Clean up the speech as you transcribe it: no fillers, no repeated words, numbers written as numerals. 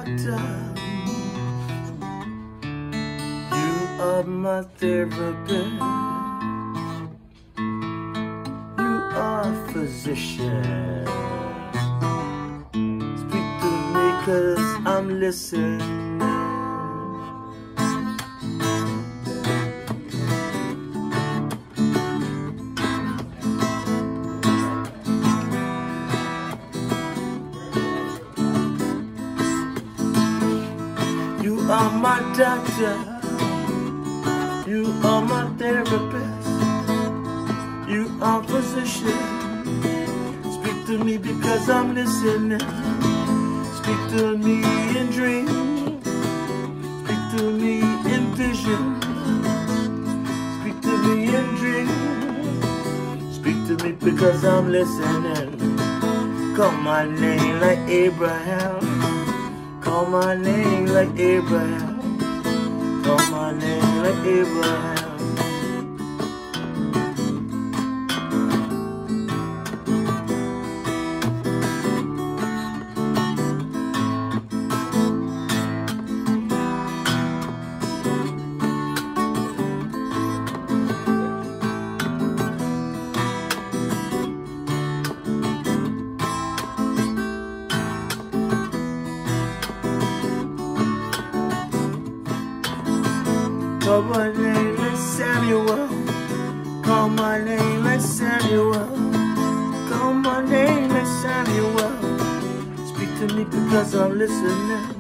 doctor. You are my therapist. You are a physician. Speak to me 'cause I'm listening. You are my doctor. You are my therapist. You are physician. Speak to me because I'm listening. Speak to me in dreams. Speak to me in vision. Speak to me in dreams. Speak to me because I'm listening. Call my name like Abraham. Call my name like Abraham. Call my name like Abraham. Call my name like Samuel. Call my name like Samuel. Call my name like Samuel. Speak to me because I'm listening.